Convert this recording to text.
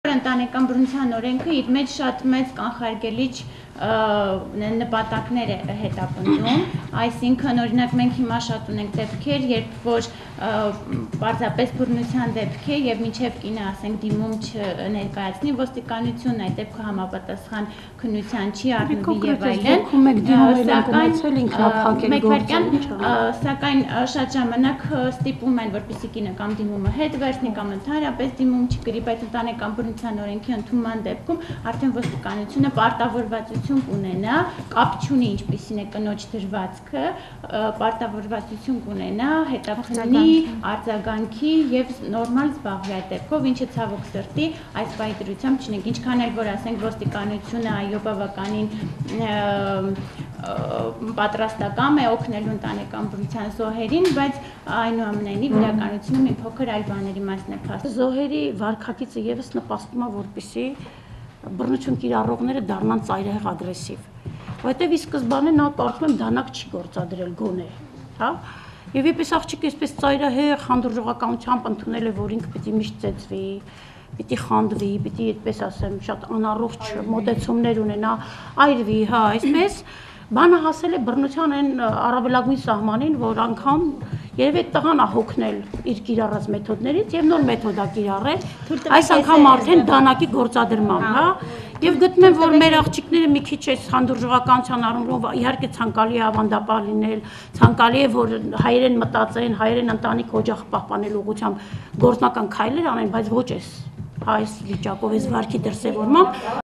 Այսինքն ընտանեկան բռնության օրենքը իր մեջ շատ մեծ կանխարգելիչ նպատակներ է հետապնդում, այսինքն օրինակ մենք հիմա շատ ունենք դեպքեր, երբ որ պարզապես բռնության դեպք է եւ մինչեւ կինը ասենք դիմում չներկայացնի ոստիկանությունն այդ դեպքը համապատասխան քննության չի առնվի եւ այլն, սակայն շատ ժամանակ ստիպում են որպեսզի կինը կամ դիմումը հետ վերցնի կամ ընդհանրապես դիմում չկրի, բայց ընտանեկան բռնության օրենքի ընդունման դեպքում արդեն ոստիկանությունը պարտավորվածություն կունենա, կապ չունի ինչպիսին է կնոջ դրվածքը, պարտավորվածություն կունենա հետաքննի, արձագանքի եւ նորմալ զբաղվի այդ դեպքով, ինչը ցավոք սրտի այս պահի դրությամբ չունենք, ինչքան էլ որ ասենք ոստիկանությունը այո բավականին պատրաստական է օգնելու ընտանեկան բռնության զոհերին, բայց այնուամենայնիվ իրականությունը մի փոքր այլ բաների մասն է փաստում։ Զոհերի վարքագիծը եւս նպաստում է, որպեսզի բռնություն կիրառողները դառնան ծայրահեղ ագրեսիվ, որովհետեւ ի սկզբանե նա կարծում եմ դանակ չի գործադրել գոնե, հա։ Եվ իպես աղջիկը այսպես ծայրահեղ հանդուրժողականությամբ ընդունել է, որ ինքը պիտի միշտ ծեծվի, պիտի խանդվի, պիտի այդպես ասեմ, շատ անառողջ մոտեցումներ ունենա, այրվի, հա, այսպես բանը հասել է բռնության այն առավելագույն սահմանին, որ անգամ երևի այդ տղան է հոգնել իր կիրառած մեթոդներից եւ նոր մեթոդ է կիրառել, այս անգամ արդեն դանակի գործադրմամբ, հա։ Եվ գտնում եմ, որ մեր աղջիկները մի քիչ այս հանդուրժողականության առումով իհարկե ցանկալի է ավանդապահ լինել, ցանկալի է, որ հայերեն մտածեն, հայերեն ընտանիք օջախ պահպանելու ուղղությամբ գործնական քայլեր անեն, բայց ոչ այս վիճակով, այս վարքի դրսևորմամբ